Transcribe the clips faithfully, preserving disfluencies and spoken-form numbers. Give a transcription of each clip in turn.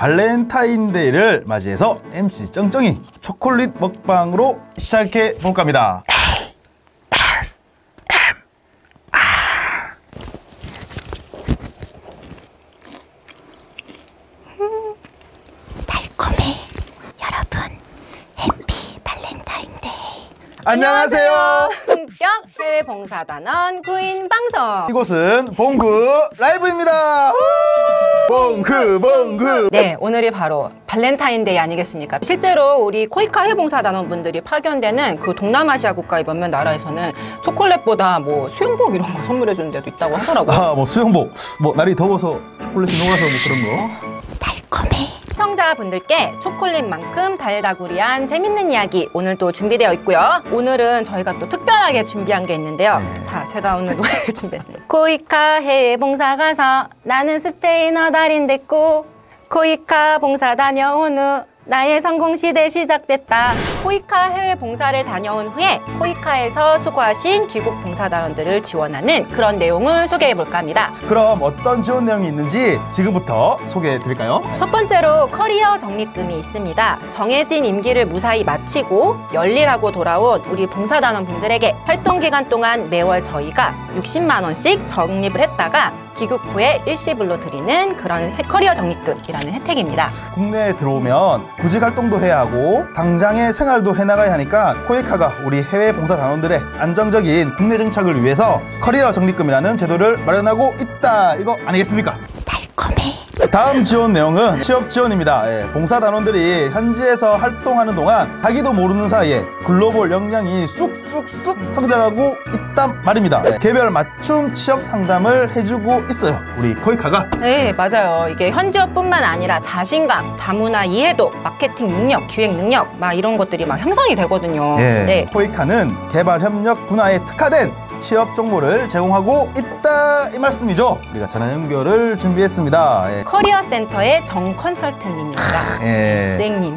발렌타인데이를 맞이해서 엠씨 쩡쩡이 초콜릿 먹방으로 시작해 볼까 합니다. 달콤해 여러분. 해피 발렌타인데이. 안녕하세요. 품격 해외 봉사단원 구인 방송. 이곳은 봉구 라이브입니다. 봉구 봉구. 네, 오늘이 바로 발렌타인데이 아니겠습니까? 실제로 우리 코이카 해외 봉사단원 분들이 파견되는 그 동남아시아 국가의 몇몇 나라에서는 초콜릿보다 뭐 수영복 이런 거 선물해 주는 데도 있다고 하더라고요. 아, 뭐 수영복, 뭐 날이 더워서 초콜릿이 녹아서 뭐 그런 거. 달콤해. 시청자분들께 초콜릿만큼 달다구리한 재밌는 이야기 오늘도 준비되어 있고요. 오늘은 저희가 또 특별하게 준비한 게 있는데요. 네. 자, 제가 오늘 노래를 준비했습니다. 코이카 해외 봉사 가서 나는 스페인어 달인됐고 코이카 봉사 다녀온 후 나의 성공 시대 시작됐다. 코이카 해외 봉사를 다녀온 후에 코이카에서 수고하신 귀국 봉사단원들을 지원하는 그런 내용을 소개해 볼까 합니다. 그럼 어떤 지원 내용이 있는지 지금부터 소개해 드릴까요? 첫 번째로 커리어 적립금이 있습니다. 정해진 임기를 무사히 마치고 열일하고 돌아온 우리 봉사단원 분들에게 활동 기간 동안 매월 저희가 육십만 원씩 적립을 했다가 귀국 후에 일시불로 드리는 그런 커리어 적립금이라는 혜택입니다. 국내에 들어오면 구직 활동도 해야 하고 당장의 생활도 해나가야 하니까 코이카가 우리 해외 봉사단원들의 안정적인 국내 정착을 위해서 커리어 적립금이라는 제도를 마련하고 있다. 이거 아니겠습니까? 달콤해. 다음 지원 내용은 취업 지원입니다. 예, 봉사단원들이 현지에서 활동하는 동안 자기도 모르는 사이에 글로벌 역량이 쑥쑥쑥 성장하고 있단 말입니다. 예, 개별 맞춤 취업 상담을 해주고 있어요. 우리 코이카가. 네, 맞아요. 이게 현지어뿐만 아니라 자신감, 다문화 이해도, 마케팅 능력, 기획 능력 막 이런 것들이 막 향상이 되거든요. 예, 네. 코이카는 개발 협력 분야에 특화된 취업 정보를 제공하고 있다 이 말씀이죠. 우리가 전화 연결을 준비했습니다. 예. 커리어 센터의 정 컨설턴트입니다. 예. 쌩님.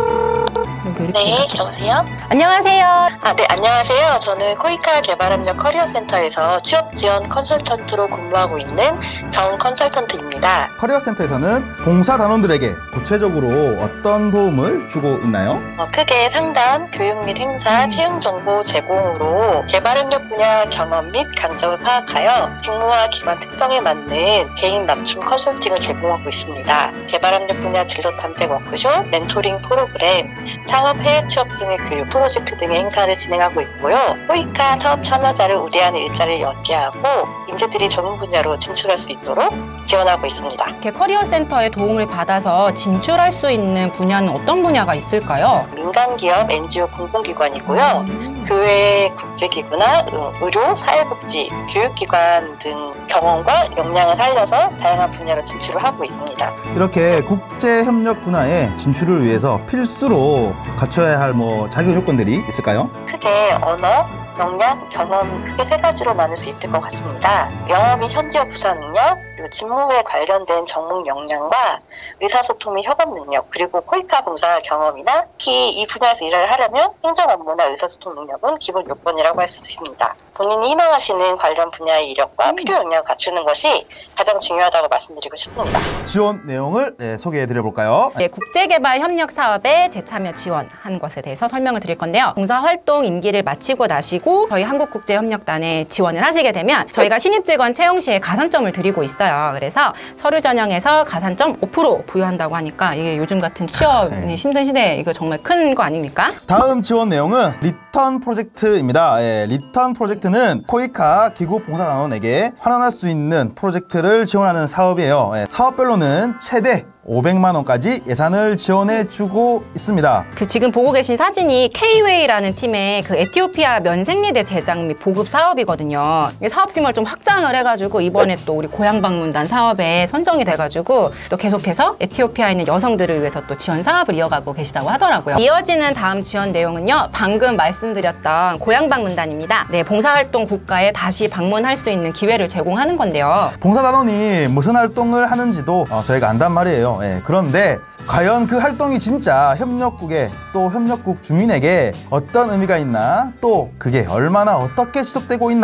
네, 여보세요? 안녕하세요. 아, 네, 안녕하세요. 저는 코이카 개발협력 커리어센터에서 취업 지원 컨설턴트로 근무하고 있는 정 컨설턴트입니다. 커리어 센터에서는 봉사단원들에게 구체적으로 어떤 도움을 주고 있나요? 어, 크게 상담, 교육 및 행사, 채용 정보 제공으로 개발협력 분야 경험 및 강점을 파악하여 직무와 기관 특성에 맞는 개인 맞춤 컨설팅을 제공하고 있습니다. 개발협력 분야 진로 탐색 워크숍, 멘토링 프로그램, 창업 해외 취업 등의 교육 프로젝트 등의 행사를 진행하고 있고요. 코이카 사업 참여자를 우대하는 일자리를 연계하고 인재들이 전문 분야로 진출할 수 있도록 지원하고 있습니다. 이렇게 커리어 센터의 도움을 받아서 진출할 수 있는 분야는 어떤 분야가 있을까요? 민간기업, 엔지오, 공공기관이고요. 음. 그 외에 국제기구나 의료, 사회복지, 교육기관 등 경험과 역량을 살려서 다양한 분야로 진출을 하고 있습니다. 이렇게 국제협력 분야에 진출을 위해서 필수로 갖춰야 할 뭐 자격 요건들이 있을까요? 크게 언어, 역량, 경험 크게 세 가지로 나눌 수 있을 것 같습니다. 영어 및 현지어 부사 능력, 그리고 직무에 관련된 전문 역량과 의사소통 및 협업 능력, 그리고 코이카 봉사 경험이나 특히 이 분야에서 일을 하려면 행정 업무나 의사소통 능력은 기본 요건이라고 할 수 있습니다. 본인이 희망하시는 관련 분야의 이력과 필요 역량을 갖추는 것이 가장 중요하다고 말씀드리고 싶습니다. 지원 내용을 네, 소개해 드려 볼까요? 네, 국제개발 협력 사업에 재참여 지원한 것에 대해서 설명을 드릴 건데요. 봉사활동 임기를 마치고 나시고 저희 한국국제협력단에 지원을 하시게 되면 저희가 신입직원 채용 시에 가산점을 드리고 있어요. 그래서 서류 전형에서 가산점 오 퍼센트 부여한다고 하니까 이게 요즘 같은 취업이 네. 힘든 시대에 이거 정말 큰 거 아닙니까? 다음 지원 내용은 리턴 프로젝트입니다. 예, 리턴 프로젝트는 코이카 기구 봉사단원에게 환원할 수 있는 프로젝트를 지원하는 사업이에요. 예, 사업별로는 최대 오백만 원까지 예산을 지원해주고 있습니다. 그 지금 보고 계신 사진이 케이웨이라는 팀의 그 에티오피아 면생리대 제작 및 보급 사업이거든요. 이 사업 규모를 좀 확장을 해가지고 이번에 또 우리 고향방문단 사업에 선정이 돼가지고 또 계속해서 에티오피아에 있는 여성들을 위해서 또 지원 사업을 이어가고 계시다고 하더라고요. 이어지는 다음 지원 내용은요, 방금 말씀드렸던 고향방문단입니다. 네, 봉사활동 국가에 다시 방문할 수 있는 기회를 제공하는 건데요. 봉사단원이 무슨 활동을 하는지도 어, 저희가 안단 말이에요. 예, 그런데 과연 그 활동이 진짜 협력국에 또 협력국 주민에게 어떤 의미가 있나, 또 그게 얼마나 어떻게 지속되고 있나,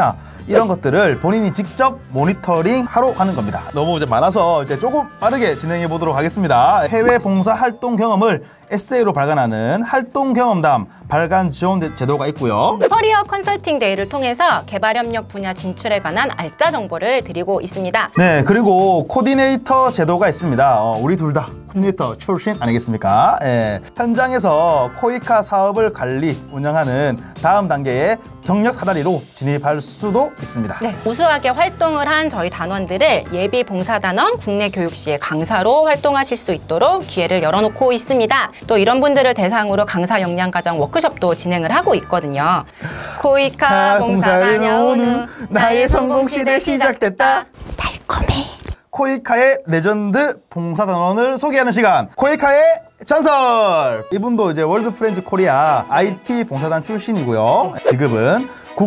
이런 것들을 본인이 직접 모니터링 하러 가는 겁니다. 너무 이제 많아서 이제 조금 빠르게 진행해 보도록 하겠습니다. 해외 봉사 활동 경험을 에세이로 발간하는 활동 경험담 발간 지원 제도가 있고요. 커리어 컨설팅 데이를 통해서 개발 협력 분야 진출에 관한 알짜 정보를 드리고 있습니다. 네, 그리고 코디네이터 제도가 있습니다. 어, 우리 둘 다 코디네이터 출신 아니겠습니까? 예, 현장에서 코이카 사업을 관리, 운영하는 다음 단계의 경력 사다리로 진입할 수도 있습니다. 네, 우수하게 활동을 한 저희 단원들을 예비 봉사단원 국내 교육시의 강사로 활동하실 수 있도록 기회를 열어놓고 있습니다. 또 이런 분들을 대상으로 강사 역량 과정 워크숍도 진행을 하고 있거든요. 코이카 봉사단원 오는 나의 성공 시대 시작됐다. 달콤해. 코이카의 레전드 봉사단원을 소개하는 시간, 코이카의 전설! 이분도 이제 월드 프렌즈 코리아 아이티 봉사단 출신이고요. 지금은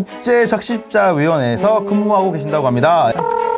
국제적십자위원회에서 근무하고 계신다고 합니다.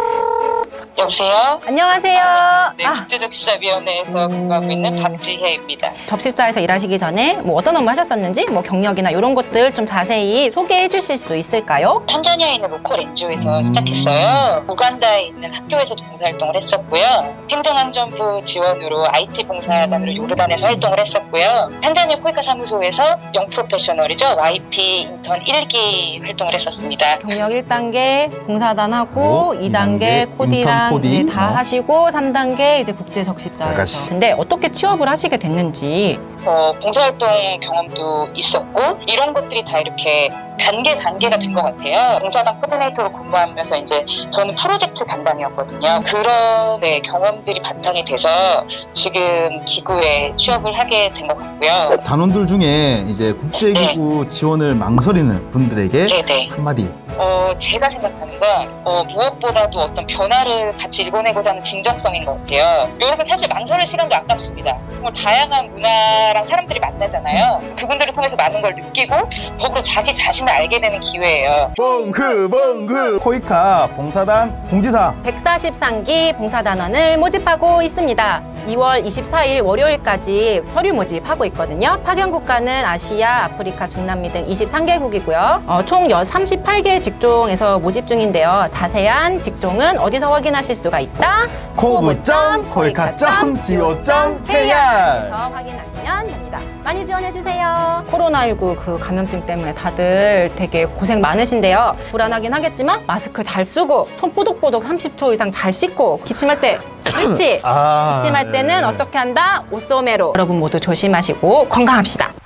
여보세요? 안녕하세요. 네, 아, 국제적십자위원회에서 근무하고 있는 박지혜입니다. 접십자에서 일하시기 전에 뭐 어떤 업무 하셨었는지 뭐 경력이나 이런 것들 좀 자세히 소개해 주실 수 있을까요? 탄자니아에 있는 로컬 엔지오에서 시작했어요. 우간다에 있는 학교에서도 봉사활동을 했었고요. 행정안전부 지원으로 아이티 봉사단으로 요르단에서 활동을 했었고요. 탄자니아 코이카 사무소에서 영 프로페셔널이죠. 와이피 인턴 일 기 활동을 했었습니다. 경력 일 단계 봉사단 하고 오, 이 단계 인턴 코디랑 코디. 네, 다 어. 하시고 삼 단계 이제 국제적십자에서. 여기까지. 근데 어떻게 취업을 하시게 됐는지. 어, 봉사활동 경험도 있었고 이런 것들이 다 이렇게 단계 단계가 된 것 같아요. 봉사단 코디네이터로 근무하면서 이제 저는 프로젝트 담당이었거든요. 그런 네, 경험들이 바탕이 돼서 지금 기구에 취업을 하게 된 것 같고요. 단원들 중에 이제 국제기구 지원을 망설이는 분들에게 네네. 한마디. 어, 제가 생각하는 건 어, 무엇보다도 어떤 변화를 같이 읽어내고자 하는 진정성인 것 같아요. 여러분 사실 망설일 시간도 아깝습니다. 정말 다양한 문화랑 사람들이 만나잖아요. 그분들을 통해서 많은 걸 느끼고 더불어 자기 자신을 알게 되는 기회예요. 뻥크 뻥크 코이카 봉사단 공지사항. 백사십삼 기 봉사단원을 모집하고 있습니다. 이월 이십사일 월요일까지 서류 모집하고 있거든요. 파견 국가는 아시아, 아프리카, 중남미 등 이십삼 개국이고요. 어, 총 삼십팔 개 직종에서 모집 중인데요. 자세한 직종은 어디서 확인하실 수가 있다? 코브 점 코이카 점 지오 점 케이알 에서 확인하시면 됩니다. 많이 지원해주세요. 코로나십구 그 감염증 때문에 다들 되게 고생 많으신데요. 불안하긴 하겠지만 마스크 잘 쓰고 손 뽀독뽀독 삼십 초 이상 잘 씻고 기침할 때 그렇지. 아, 기침할 때는 네. 어떻게 한다? 오소메로. 여러분 모두 조심하시고 건강합시다.